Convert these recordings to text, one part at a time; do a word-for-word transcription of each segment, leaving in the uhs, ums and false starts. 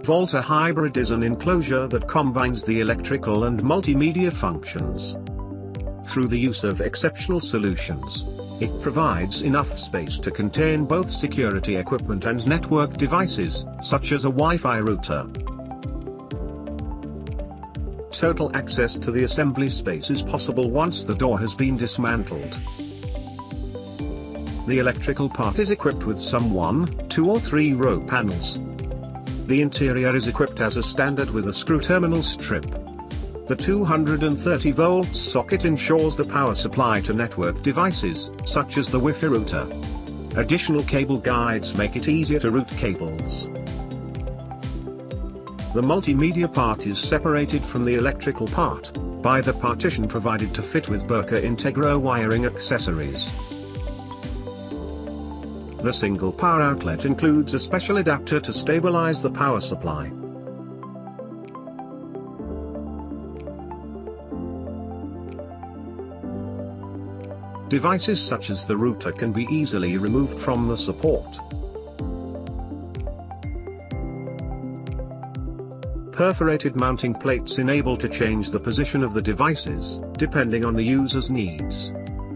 Volta Hybrid is an enclosure that combines the electrical and multimedia functions. Through the use of exceptional solutions, it provides enough space to contain both security equipment and network devices, such as a Wi-Fi router. Total access to the assembly space is possible once the door has been dismantled. The electrical part is equipped with some one, two or three row panels. The interior is equipped as a standard with a screw terminal strip. The two hundred thirty volt socket ensures the power supply to network devices, such as the Wi-Fi router. Additional cable guides make it easier to route cables. The multimedia part is separated from the electrical part by the partition provided to fit with Burka Integro wiring accessories. The single power outlet includes a special adapter to stabilize the power supply. Devices such as the router can be easily removed from the support. Perforated mounting plates enable to change the position of the devices, depending on the user's needs.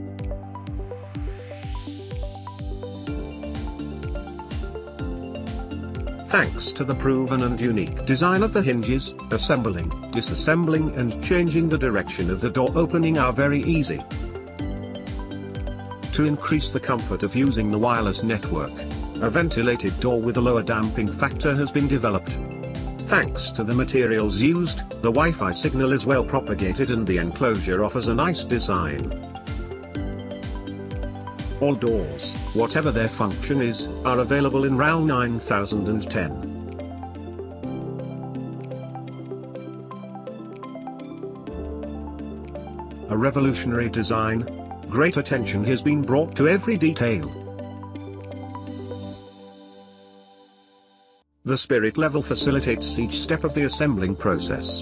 Thanks to the proven and unique design of the hinges, assembling, disassembling and changing the direction of the door opening are very easy. To increase the comfort of using the wireless network, a ventilated door with a lower damping factor has been developed. Thanks to the materials used, the Wi-Fi signal is well propagated and the enclosure offers a nice design. All doors, whatever their function is, are available in R A L nine thousand ten. A revolutionary design. Great attention has been brought to every detail. The spirit level facilitates each step of the assembling process.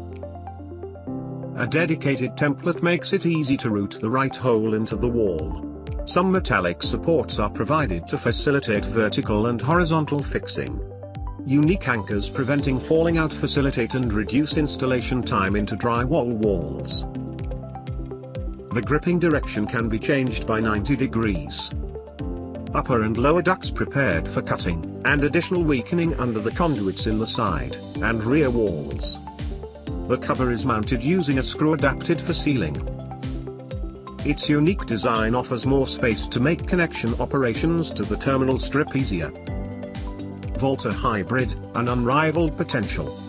A dedicated template makes it easy to route the right hole into the wall. Some metallic supports are provided to facilitate vertical and horizontal fixing. Unique anchors preventing falling out facilitate and reduce installation time into drywall walls. The gripping direction can be changed by ninety degrees. Upper and lower ducts prepared for cutting, and additional weakening under the conduits in the side and rear walls. The cover is mounted using a screw adapted for sealing. Its unique design offers more space to make connection operations to the terminal strip easier. Volta Hybrid, an unrivaled potential.